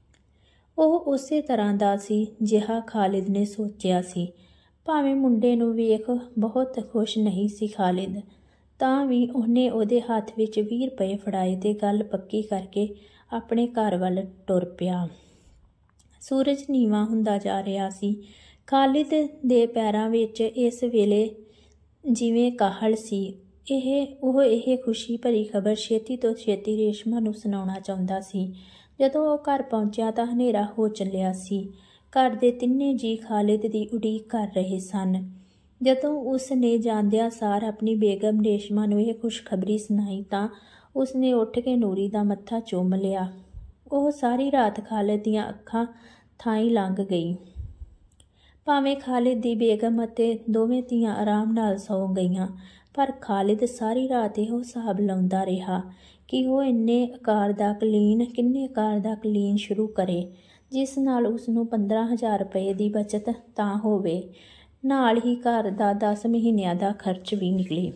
ਉਹ ਉਸੇ ਤਰ੍ਹਾਂ ਦਾ ਸੀ ਜਿਹਾ ਖਾਲਿਦ ਨੇ ਸੋਚਿਆ ਸੀ। ਭਾਵੇਂ ਮੁੰਡੇ ਨੂੰ ਵੇਖ ਬਹੁਤ ਖੁਸ਼ ਨਹੀਂ ਸੀ ਖਾਲਿਦ, ਤਾਂ ਵੀ ਉਹਨੇ ਉਹਦੇ ਹੱਥ ਵਿੱਚ 20 ਰੁਪਏ ਫੜਾਏ ਤੇ ਗੱਲ ਪੱਕੀ ਕਰਕੇ ਆਪਣੇ ਘਰ ਵੱਲ ਟੁਰ ਪਿਆ। ਸੂਰਜ ਨੀਵਾਂ ਹੁੰਦਾ ਜਾ ਰਿਹਾ ਸੀ। ਖਾਲਿਦ ਦੇ ਪੈਰਾਂ ਵਿੱਚ ਇਸ ਵੇਲੇ ਜਿਵੇਂ ਕਾਹਲ ਸੀ। ਇਹ ਖੁਸ਼ੀ ਭਰੀ ਖਬਰ ਛੇਤੀ ਤੋਂ ਛੇਤੀ ਰੇਸ਼ਮਾ ਨੂੰ ਸੁਣਾਉਣਾ ਚਾਹੁੰਦਾ ਸੀ। ਜਦੋਂ ਉਹ ਘਰ ਪਹੁੰਚਿਆ ਤਾਂ ਹਨੇਰਾ ਹੋ ਚੱਲਿਆ ਸੀ। ਘਰ ਦੇ ਤਿੰਨੇ ਜੀਅ ਖਾਲਿਦ ਦੀ ਉਡੀਕ ਕਰ ਰਹੇ ਸਨ। ਜਦੋਂ ਉਸ ਨੇ ਜਾਂਦਿਆਂ ਸਾਰ ਆਪਣੀ ਬੇਗਮ ਰੇਸ਼ਮਾ ਨੂੰ ਇਹ ਖੁਸ਼ਖਬਰੀ ਸੁਣਾਈ ਤਾਂ ਉਸ ਨੇ ਉੱਠ ਕੇ ਨੂਰੀ ਦਾ ਮੱਥਾ ਚੁੰਮ ਲਿਆ। ਉਹ ਸਾਰੀ ਰਾਤ ਖਾਲਿਦ ਦੀਆਂ ਅੱਖਾਂ ਥਾਈਂ ਲੰਘ ਗਈ। ਭਾਵੇਂ ਖਾਲਿਦ ਦੀ ਬੇਗਮ ਅਤੇ ਦੋਵੇਂ ਧੀਆਂ ਆਰਾਮ ਨਾਲ ਸੌਂ ਗਈਆਂ, ਪਰ ਖਾਲਿਦ ਸਾਰੀ ਰਾਤ ਇਹੋ ਹਿਸਾਬ ਲਾਉਂਦਾ ਰਿਹਾ ਕਿ ਉਹ ਕਿੰਨੇ ਆਕਾਰ ਦਾ ਕਲੀਨ ਸ਼ੁਰੂ ਕਰੇ, ਜਿਸ ਨਾਲ ਉਸ ਨੂੰ 15,000 ਰੁਪਏ ਦੀ ਬਚਤ ਤਾਂ ਹੋਵੇ, ਨਾਲ ਹੀ ਘਰ ਦਾ 10 ਮਹੀਨਿਆਂ ਦਾ ਖਰਚ ਵੀ ਨਿਕਲੇ।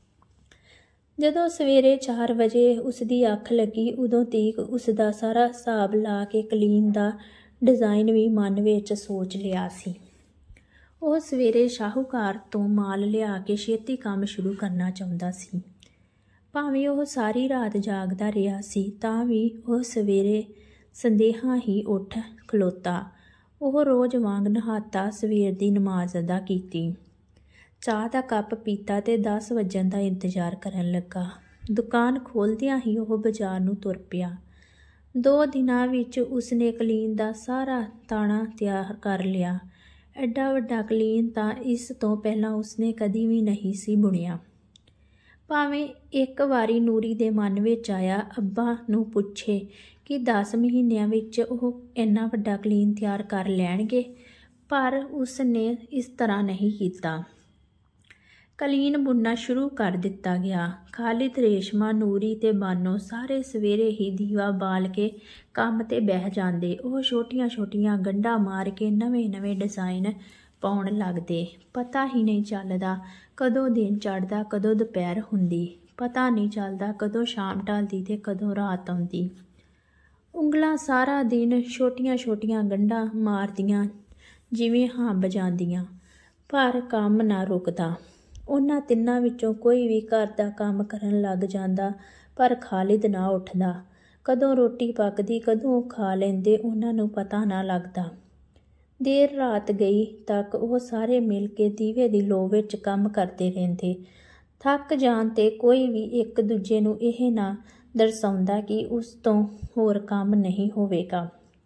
ਜਦੋਂ ਸਵੇਰੇ 4 ਵਜੇ ਉਸ ਦੀ ਅੱਖ ਲੱਗੀ, ਉਦੋਂ ਤੀਕ ਉਸ ਦਾ ਸਾਰਾ ਹਿਸਾਬ ਲਾ ਕੇ ਕਲੀਨ ਦਾ ਡਿਜ਼ਾਈਨ ਵੀ ਮਨ ਵਿੱਚ ਸੋਚ ਲਿਆ ਸੀ। ਉਹ ਸਵੇਰੇ ਸ਼ਾਹੂਕਾਰ ਤੋਂ ਮਾਲ ਲਿਆ ਕੇ ਛੇਤੀ ਕੰਮ ਸ਼ੁਰੂ ਕਰਨਾ ਚਾਹੁੰਦਾ ਸੀ। ਭਾਵੇਂ ਉਹ ਸਾਰੀ ਰਾਤ ਜਾਗਦਾ ਰਿਹਾ ਸੀ ਤਾਂ ਵੀ ਉਹ ਸਵੇਰੇ ਸੰਦੇਹਾਂ ਹੀ ਉੱਠ ਖਲੋਤਾ। ਉਹ ਰੋਜ਼ ਵਾਂਗ ਨਹਾਤਾ, ਸਵੇਰ ਦੀ ਨਮਾਜ਼ ਅਦਾ ਕੀਤੀ, ਚਾਹ ਦਾ ਕੱਪ ਪੀਤਾ ਤੇ 10 ਵੱਜਣ ਦਾ ਇੰਤਜ਼ਾਰ ਕਰਨ ਲੱਗਾ। ਦੁਕਾਨ ਖੋਲ੍ਹਦਿਆਂ ਹੀ ਉਹ ਬਾਜ਼ਾਰ ਨੂੰ ਤੁਰ ਪਿਆ। 2 ਦਿਨਾਂ ਵਿੱਚ ਉਸਨੇ ਕਲੀਨ ਦਾ ਸਾਰਾ ਤਾਣਾ ਤਿਆਰ ਕਰ ਲਿਆ। ਐਡਾ ਵੱਡਾ ਕਲੀਨ ਤਾਂ ਇਸ ਤੋਂ ਪਹਿਲਾਂ ਉਸਨੇ ਕਦੀ ਵੀ ਨਹੀਂ ਸੀ ਬੁਣਿਆ। ਭਾਵੇਂ ਇੱਕ ਵਾਰੀ ਨੂਰੀ ਦੇ ਮਨ ਵਿੱਚ ਆਇਆ ਅੱਬਾ ਨੂੰ ਪੁੱਛੇ ਕਿ 10 ਮਹੀਨਿਆਂ ਵਿੱਚ ਉਹ ਇੰਨਾ ਵੱਡਾ ਕਲੀਨ ਤਿਆਰ ਕਰ ਲੈਣਗੇ, ਪਰ ਉਸ ਨੇ ਇਸ ਤਰ੍ਹਾਂ ਨਹੀਂ ਕੀਤਾ। ਕਲੀਨ ਬੁਣਨਾ ਸ਼ੁਰੂ ਕਰ ਦਿੱਤਾ ਗਿਆ। ਖਾਲਿਦ, ਰੇਸ਼ਮਾ, ਨੂਰੀ ਤੇ ਬਾਨੋ ਸਾਰੇ ਸਵੇਰੇ ਹੀ ਦੀਵਾ ਬਾਲ ਕੇ ਕੰਮ ਤੇ ਬਹਿ ਜਾਂਦੇ। ਉਹ ਛੋਟੀਆਂ-ਛੋਟੀਆਂ ਗੰਢਾਂ ਮਾਰ ਕੇ ਨਵੇਂ-ਨਵੇਂ ਡਿਜ਼ਾਈਨ ਪਾਉਣ ਲੱਗਦੇ। ਪਤਾ ਹੀ ਨਹੀਂ ਚੱਲਦਾ ਕਦੋਂ ਦਿਨ ਚੜ੍ਹਦਾ, ਕਦੋਂ ਦੁਪਹਿਰ ਹੁੰਦੀ। ਪਤਾ ਨਹੀਂ ਚੱਲਦਾ ਕਦੋਂ ਸ਼ਾਮ ਢਲਦੀ ਤੇ ਕਦੋਂ ਰਾਤ ਆਉਂਦੀ। ਉਂਗਲਾਂ ਸਾਰਾ ਦਿਨ ਛੋਟੀਆਂ-ਛੋਟੀਆਂ ਗੰਢਾਂ ਮਾਰਦੀਆਂ ਜਿਵੇਂ ਹੰਬ ਜਾਂਦੀਆਂ, ਪਰ ਕੰਮ ਨਾ ਰੁਕਦਾ। ਉਹਨਾਂ ਤਿੰਨਾਂ ਵਿੱਚੋਂ ਕੋਈ ਵੀ ਘਰ ਦਾ ਕੰਮ ਕਰਨ ਲੱਗ ਜਾਂਦਾ, ਪਰ ਖਾਲਿਦ ਨਾ ਉੱਠਦਾ। ਕਦੋਂ ਰੋਟੀ ਪੱਕਦੀ, ਕਦੋਂ ਉਹ ਖਾ ਲੈਂਦੇ, ਉਹਨਾਂ ਨੂੰ ਪਤਾ ਨਾ ਲੱਗਦਾ। ਦੇਰ ਰਾਤ ਗਈ ਤੱਕ ਉਹ ਸਾਰੇ ਮਿਲ ਕੇ ਦੀਵੇ ਦੀ ਲੋ ਵਿੱਚ ਕੰਮ ਕਰਦੇ ਰਹਿੰਦੇ। ਥੱਕ ਜਾਣ ਤੇ ਕੋਈ ਵੀ ਇੱਕ ਦੂਜੇ ਨੂੰ ਇਹ ਨਾ ਦਰਸਾਉਂਦਾ ਕਿ ਉਸ ਤੋਂ ਹੋਰ ਕੰਮ ਨਹੀਂ ਹੋਵੇਗਾ।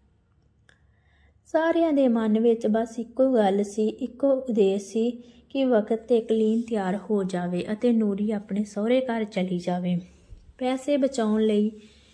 ਸਾਰਿਆਂ ਦੇ ਮਨ ਵਿੱਚ ਬਸ ਇੱਕੋ ਗੱਲ ਸੀ, ਇੱਕੋ ਉਦੇਸ਼ ਸੀ ਕਿ ਵਕਤ ਤੇ ਕਲੀਨ ਤਿਆਰ ਹੋ ਜਾਵੇ ਅਤੇ ਨੂਰੀ ਆਪਣੇ ਸਹੁਰੇ ਘਰ ਚਲੀ ਜਾਵੇ। ਪੈਸੇ ਬਚਾਉਣ ਲਈ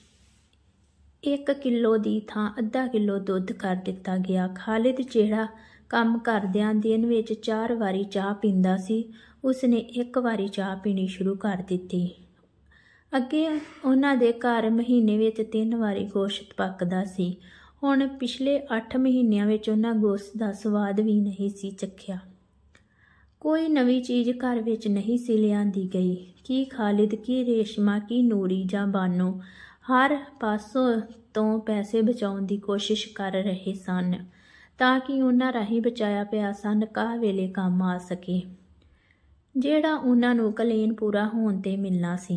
1 ਕਿਲੋ ਦੀ ਥਾਂ ਅੱਧਾ ਕਿਲੋ ਦੁੱਧ ਕਰ ਦਿੱਤਾ ਗਿਆ। ਖਾਲਿਦ, ਜਿਹੜਾ ਕੰਮ ਕਰਦਿਆਂ ਦਿਨ ਵਿੱਚ 4 ਵਾਰੀ ਚਾਹ ਪੀਂਦਾ ਸੀ, ਉਸਨੇ 1 ਵਾਰੀ ਚਾਹ ਪੀਣੀ ਸ਼ੁਰੂ ਕਰ ਦਿੱਤੀ। ਅੱਗੇ ਉਹਨਾਂ ਦੇ ਘਰ ਮਹੀਨੇ ਵਿੱਚ 3 ਵਾਰੀ ਗੋਸ਼ਤ ਪੱਕਦਾ ਸੀ। ਹੁਣ ਪਿਛਲੇ 8 ਮਹੀਨਿਆਂ ਵਿੱਚ ਉਹਨਾਂ ਗੋਸ਼ਤ ਦਾ ਸਵਾਦ ਵੀ ਨਹੀਂ ਸੀ ਚੱਖਿਆ। ਕੋਈ ਨਵੀਂ ਚੀਜ਼ ਘਰ ਵਿੱਚ ਨਹੀਂ ਸੀ ਲਿਆਂਦੀ ਗਈ। ਕੀ ਖਾਲਿਦ, ਕੀ ਰੇਸ਼ਮਾ, ਕੀ ਨੂਰੀ ਜਾਂ ਬਾਨੋ ਹਰ ਪਾਸੋਂ ਤੋਂ ਪੈਸੇ ਬਚਾਉਣ ਦੀ ਕੋਸ਼ਿਸ਼ ਕਰ ਰਹੇ ਸਨ ਤਾਂ ਕਿ ਉਹਨਾਂ ਰਾਹੀਂ ਬਚਾਇਆ ਪਿਆਸਾ ਨਿਕਾਹ ਵੇਲੇ ਕੰਮ ਆ ਸਕੇ, ਜਿਹੜਾ ਉਹਨਾਂ ਨੂੰ ਕਲੀਨ ਪੂਰਾ ਹੋਣ ਤੇ ਮਿਲਣਾ ਸੀ।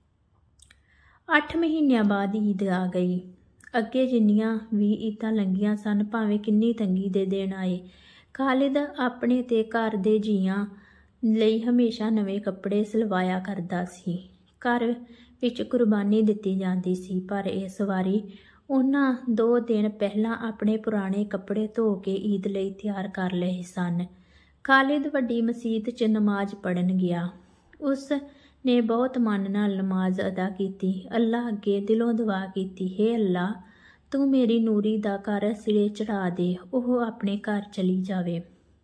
8 ਮਹੀਨਿਆਂ ਬਾਅਦ ਈਦ ਆ ਗਈ। ਅੱਗੇ ਜਿੰਨੀਆਂ ਵੀ ਈਦਾਂ ਲੰਘੀਆਂ ਸਨ, ਭਾਵੇਂ ਕਿੰਨੀ ਤੰਗੀ ਦੇ ਦਿਨ ਆਏ, ਖਾਲਿਦ ਆਪਣੇ ਤੇ ਘਰ ਦੇ ਜੀਆਂ ਲਈ ਹਮੇਸ਼ਾ ਨਵੇਂ ਕੱਪੜੇ ਸਿਲਵਾਇਆ ਕਰਦਾ ਸੀ। ਘਰ ਵਿੱਚ ਕੁਰਬਾਨੀ ਦਿੱਤੀ ਜਾਂਦੀ ਸੀ, ਪਰ ਇਸ ਵਾਰੀ ਉਹਨਾਂ 2 ਦਿਨ ਪਹਿਲਾਂ ਆਪਣੇ ਪੁਰਾਣੇ ਕੱਪੜੇ ਧੋ ਕੇ ਈਦ ਲਈ ਤਿਆਰ ਕਰ ਲਏ ਸਨ। ਖਾਲਿਦ ਵੱਡੀ ਮਸੀਤ 'ਚ ਨਮਾਜ਼ ਪੜ੍ਹਨ ਗਿਆ। ਉਸ ਨੇ ਬਹੁਤ ਮਨ ਨਾਲ ਨਮਾਜ਼ ਅਦਾ ਕੀਤੀ। ਅੱਲਾ ਅੱਗੇ ਦਿਲੋਂ ਦੁਆ ਕੀਤੀ, ਹੇ ਅੱਲਾ, ਤੂੰ ਮੇਰੀ ਨੂਰੀ ਦਾ ਘਰ ਸਿਰੇ ਚੜ੍ਹਾ ਦੇ, ਉਹ ਆਪਣੇ ਘਰ ਚਲੀ ਜਾਵੇ।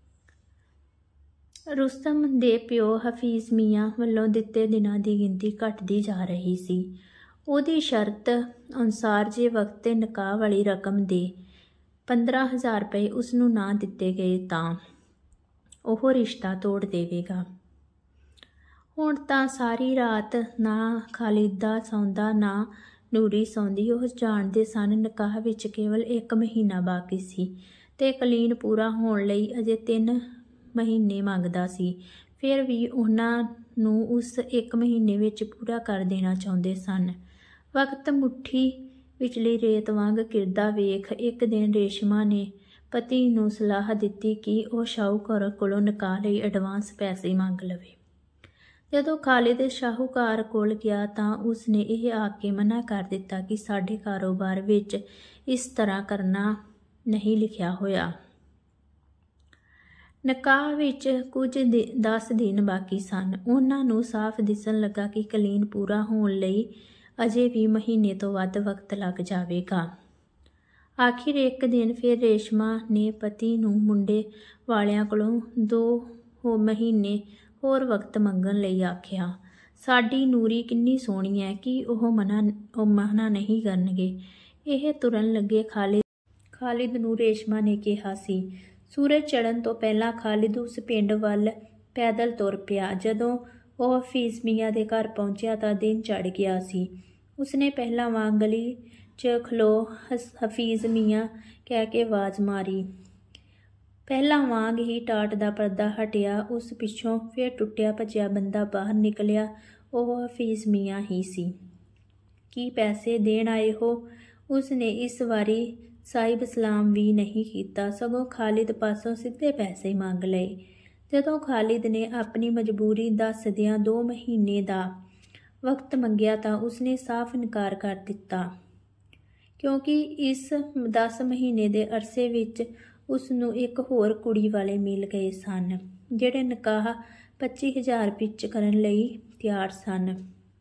ਰੁਸਤਮ ਦੇ ਪਿਓ ਹਫੀਜ਼ ਮੀਆਂ ਵੱਲੋਂ ਦਿੱਤੇ ਦਿਨਾਂ ਦੀ ਗਿਣਤੀ ਘਟਦੀ ਜਾ ਰਹੀ ਸੀ। ਉਹਦੀ ਸ਼ਰਤ ਅਨੁਸਾਰ ਜੇ ਵਕਤ ਤੇ ਨਿਕਾਹ ਵਾਲੀ ਰਕਮ ਦੇ 15,000 ਰੁਪਏ ਉਸਨੂੰ ਨਾ ਦਿੱਤੇ ਗਏ ਤਾਂ ਉਹ ਰਿਸ਼ਤਾ ਤੋੜ ਦੇਵੇਗਾ। ਹੁਣ ਤਾਂ ਸਾਰੀ ਰਾਤ ਨਾ ਖਾਲਿਦਾ ਸੌਂਦਾ, ਨਾ ਨੂਰੀ ਸੌਂਦੀ। ਉਹ ਜਾਣਦੇ ਸਨ ਨਿਕਾਹ ਵਿੱਚ ਕੇਵਲ 1 ਮਹੀਨਾ ਬਾਕੀ ਸੀ ਤੇ ਕਲੀਨ ਪੂਰਾ ਹੋਣ ਲਈ ਅਜੇ 3 ਮਹੀਨੇ ਮੰਗਦਾ ਸੀ। ਫਿਰ ਵੀ ਉਹਨਾਂ ਨੂੰ ਉਸ 1 ਮਹੀਨੇ ਵਿੱਚ ਪੂਰਾ ਕਰ ਦੇਣਾ ਚਾਹੁੰਦੇ ਸਨ। ਵਕਤ ਮੁੱਠੀ ਵਿਚਲੀ ਰੇਤ ਵਾਂਗ ਕਿਰਦਾ ਵੇਖ ਇੱਕ ਦਿਨ ਰੇਸ਼ਮਾ ਨੇ ਪਤੀ ਨੂੰ ਸਲਾਹ ਦਿੱਤੀ ਕਿ ਉਹ ਸ਼ਾਹੂਕਾਰ ਕੋਲੋਂ ਨਿਕਾਹ ਲਈ ਐਡਵਾਂਸ ਪੈਸੇ ਮੰਗ ਲਵੇ। ਜਦੋਂ ਖਾਲਿਦ ਸ਼ਾਹੂਕਾਰ ਕੋਲ ਗਿਆ ਤਾਂ ਉਸਨੇ ਇਹ ਆਖ ਕੇ ਮਨਾ ਕਰ ਦਿੱਤਾ ਕਿ ਸਾਡੇ ਕਾਰੋਬਾਰ ਵਿੱਚ ਇਸ ਤਰ੍ਹਾਂ ਕਰਨਾ ਨਹੀਂ ਲਿਖਿਆ ਹੋਇਆ। ਨਿਕਾਹ ਵਿੱਚ ਕੁਝ 10 ਦਿਨ ਬਾਕੀ ਸਨ। ਉਹਨਾਂ ਨੂੰ ਸਾਫ਼ ਦਿਸਣ ਲੱਗਾ ਕਿ ਕਲੀਨ ਪੂਰਾ ਹੋਣ ਲਈ ਅਜੇ ਵੀ ਮਹੀਨੇ ਤੋਂ ਵੱਧ ਵਕਤ ਲੱਗ ਜਾਵੇਗਾ। ਆਖਿਰ ਇੱਕ ਦਿਨ ਫਿਰ ਰੇਸ਼ਮਾ ਨੇ ਪਤੀ ਨੂੰ ਮੁੰਡੇ ਵਾਲਿਆਂ ਕੋਲੋਂ 2 ਮਹੀਨੇ ਹੋਰ ਵਕਤ ਮੰਗਣ ਲਈ ਆਖਿਆ। ਸਾਡੀ ਨੂਰੀ ਕਿੰਨੀ ਸੋਹਣੀ ਹੈ ਕਿ ਉਹ ਮਨਾ ਨਹੀਂ ਕਰਨਗੇ। ਇਹ ਤੁਰਨ ਲੱਗੇ ਖਾਲਿਦ ਨੂੰ ਰੇਸ਼ਮਾ ਨੇ ਕਿਹਾ ਸੀ। ਸੂਰਜ ਚੜ੍ਹਨ ਤੋਂ ਪਹਿਲਾਂ ਖਾਲਿਦ ਉਸ ਪਿੰਡ ਵੱਲ ਪੈਦਲ ਤੁਰ ਪਿਆ। ਜਦੋਂ ਉਹ ਹਫੀਜ਼ ਮੀਆਂ ਦੇ ਘਰ ਪਹੁੰਚਿਆ ਤਾਂ ਦਿਨ ਚੜ੍ਹ ਗਿਆ ਸੀ। ਉਸਨੇ ਪਹਿਲਾਂ ਵਾਂਗ ਗਲੀ 'ਚ ਖਲੋ ਹਫੀਜ਼ ਮੀਆਂ ਕਹਿ ਕੇ ਆਵਾਜ਼ ਮਾਰੀ। ਪਹਿਲਾਂ ਵਾਂਗ ਹੀ ਟਾਟ ਦਾ ਪਰਦਾ ਹਟਿਆ। ਉਸ ਪਿੱਛੋਂ ਫਿਰ ਟੁੱਟਿਆ ਭੱਜਿਆ ਬੰਦਾ ਬਾਹਰ ਨਿਕਲਿਆ। ਉਹ ਹਫੀਜ਼ ਮੀਆਂ ਹੀ ਸੀ। ਕੀ ਪੈਸੇ ਦੇਣ ਆਏ ਹੋ? ਉਸਨੇ ਇਸ ਵਾਰੀ ਸਾਹਿਬ ਸਲਾਮ ਵੀ ਨਹੀਂ ਕੀਤਾ, ਸਗੋਂ ਖਾਲਿਦ ਪਾਸੋਂ ਸਿੱਧੇ ਪੈਸੇ ਮੰਗ ਲਏ। ਜਦੋਂ ਖਾਲਿਦ ਨੇ ਆਪਣੀ ਮਜਬੂਰੀ ਦੱਸਦਿਆਂ 2 ਮਹੀਨੇ ਦਾ ਵਕਤ ਮੰਗਿਆ ਤਾਂ ਉਸਨੇ ਸਾਫ਼ ਇਨਕਾਰ ਕਰ ਦਿੱਤਾ, ਕਿਉਂਕਿ ਇਸ 10 ਮਹੀਨੇ ਦੇ ਅਰਸੇ ਵਿੱਚ ਉਸ ਨੂੰ ਇੱਕ ਹੋਰ ਕੁੜੀ ਵਾਲੇ ਮਿਲ ਗਏ ਸਨ, ਜਿਹੜੇ ਨਿਕਾਹ 25,000 ਵਿੱਚ ਕਰਨ ਲਈ ਤਿਆਰ ਸਨ।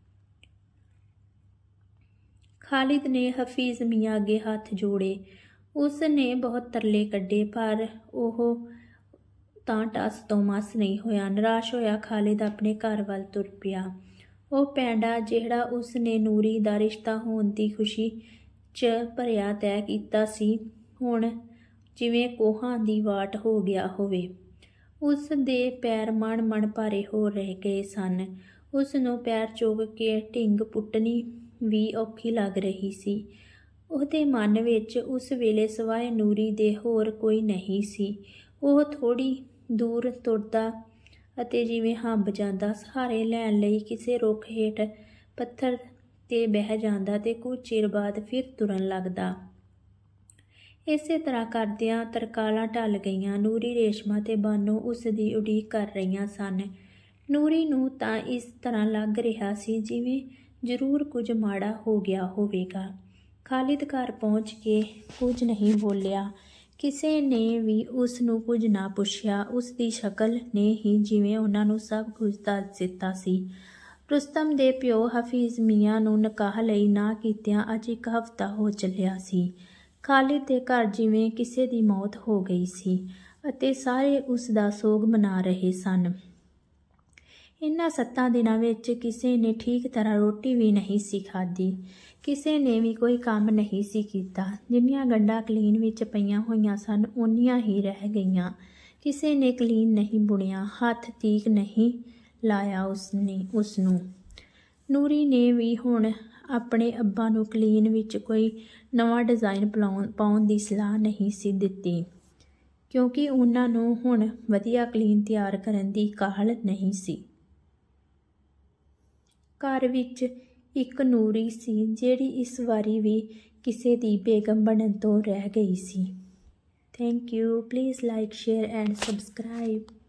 ਖਾਲਿਦ ਨੇ ਹਫੀਜ਼ ਮੀਆਂ ਅੱਗੇ ਹੱਥ ਜੋੜੇ। ਉਸ ਨੇ ਬਹੁਤ ਤਰਲੇ ਕੱਢੇ, ਪਰ ਉਹ ਤਾਂ ਟਸ ਤੋਂ ਮਸ ਨਹੀਂ ਹੋਇਆ। ਨਿਰਾਸ਼ ਹੋਇਆ ਖਾਲਿਦ ਆਪਣੇ ਘਰ ਵੱਲ ਤੁਰ ਪਿਆ। ਉਹ ਪੈਂਡਾ ਜਿਹੜਾ ਉਸ ਨੇ ਨੂਰੀ ਦਾ ਰਿਸ਼ਤਾ ਹੋਣ ਦੀ ਖੁਸ਼ੀ 'ਚ ਭਰਿਆ ਤੈਅ ਕੀਤਾ ਸੀ, ਹੁਣ ਜਿਵੇਂ ਕੋਹਾਂ ਦੀ ਵਾਟ ਹੋ ਗਿਆ ਹੋਵੇ। ਉਸ ਦੇ ਪੈਰ ਮਣ ਭਾਰੇ ਹੋ ਰਹੇ ਗਏ ਸਨ। ਉਸ ਨੂੰ ਪੈਰ ਚੁੱਕ ਕੇ ਢਿੰਗ ਪੁੱਟਣੀ ਵੀ ਔਖੀ ਲੱਗ ਰਹੀ ਸੀ। ਉਹਦੇ ਮਨ ਵਿੱਚ ਉਸ ਵੇਲੇ ਸਿਵਾਏ ਨੂਰੀ ਦੇ ਹੋਰ ਕੋਈ ਨਹੀਂ ਸੀ। ਉਹ ਥੋੜ੍ਹੀ ਦੂਰ ਤੁਰਦਾ ਅਤੇ ਜਿਵੇਂ ਹੰਭ ਜਾਂਦਾ, ਸਹਾਰੇ ਲੈਣ ਲਈ ਕਿਸੇ ਰੁੱਖ ਹੇਠ ਪੱਥਰ 'ਤੇ ਬਹਿ ਜਾਂਦਾ ਤੇ ਕੁਝ ਚਿਰ ਬਾਅਦ ਫਿਰ ਤੁਰਨ ਲੱਗਦਾ। ਇਸੇ ਤਰ੍ਹਾਂ ਕਰਦਿਆਂ ਤਰਕਾਲਾਂ ਢਲ ਗਈਆਂ। ਨੂਰੀ, ਰੇਸ਼ਮਾ ਤੇ ਬਾਨੋ ਉਸ ਦੀ ਉਡੀਕ ਕਰ ਰਹੀਆਂ ਸਨ। ਨੂਰੀ ਨੂੰ ਤਾਂ ਇਸ ਤਰ੍ਹਾਂ ਲੱਗ ਰਿਹਾ ਸੀ ਜਿਵੇਂ ਜ਼ਰੂਰ ਕੁਝ ਮਾੜਾ ਹੋ ਗਿਆ ਹੋਵੇਗਾ। ਖਾਲਿਦ ਘਰ ਪਹੁੰਚ ਕੇ ਕੁਝ ਨਹੀਂ ਬੋਲਿਆ। ਕਿਸੇ ਨੇ ਵੀ ਉਸ ਨੂੰ ਕੁਝ ਨਾ ਪੁੱਛਿਆ। ਉਸ ਦੀ ਸ਼ਕਲ ਨੇ ਹੀ ਜਿਵੇਂ ਉਹਨਾਂ ਨੂੰ ਸਭ ਕੁਝ ਦੱਸ ਦਿੱਤਾ ਸੀ। ਰੁਸਤਮ ਦੇ ਪਿਓ ਹਫੀਜ਼ ਮੀਆਂ ਨੂੰ ਨਿਕਾਹ ਲਈ ਨਾ ਕੀਤਿਆਂ ਅੱਜ 1 ਹਫ਼ਤਾ ਹੋ ਚੱਲਿਆ ਸੀ। ਖਾਲਿਦ ਦੇ ਘਰ ਜਿਵੇਂ ਕਿਸੇ ਦੀ ਮੌਤ ਹੋ ਗਈ ਸੀ ਅਤੇ ਸਾਰੇ ਉਸ ਦਾ ਸੋਗ ਮਨਾ ਰਹੇ ਸਨ। ਇਹਨਾਂ 7 ਦਿਨਾਂ ਵਿੱਚ ਕਿਸੇ ਨੇ ਠੀਕ ਤਰ੍ਹਾਂ ਰੋਟੀ ਵੀ ਨਹੀਂ ਸੀ ਖਾਧੀ। ਕਿਸੇ ਨੇ ਵੀ ਕੋਈ ਕੰਮ ਨਹੀਂ ਸੀ ਕੀਤਾ। ਜਿੰਨੀਆਂ ਗੰਢਾਂ ਕਲੀਨ ਵਿੱਚ ਪਈਆਂ ਹੋਈਆਂ ਸਨ, ਓਨੀਆਂ ਹੀ ਰਹਿ ਗਈਆਂ। ਕਿਸੇ ਨੇ ਕਲੀਨ ਨਹੀਂ ਬੁਣਿਆ, ਹੱਥ ਤੀਕ ਨਹੀਂ ਲਾਇਆ ਉਸ ਨੂੰ। ਨੂਰੀ ਨੇ ਵੀ ਹੁਣ ਆਪਣੇ ਅੱਬਾ ਨੂੰ ਕਲੀਨ ਵਿੱਚ ਕੋਈ ਨਵਾਂ ਡਿਜ਼ਾਈਨ ਪਾਉਣ ਦੀ ਸਲਾਹ ਨਹੀਂ ਸੀ ਦਿੱਤੀ, ਕਿਉਂਕਿ ਉਹਨਾਂ ਨੂੰ ਹੁਣ ਵਧੀਆ ਕਲੀਨ ਤਿਆਰ ਕਰਨ ਦੀ ਕਾਹਲ ਨਹੀਂ ਸੀ। ਘਰ ਵਿੱਚ ਇੱਕ ਨੂਰੀ ਸੀ ਜਿਹੜੀ ਇਸ ਵਾਰੀ ਵੀ ਕਿਸੇ ਦੀ ਬੇਗਮ ਬਣਨ ਤੋਂ ਰਹਿ ਗਈ ਸੀ। Thank you. Please like, share and subscribe.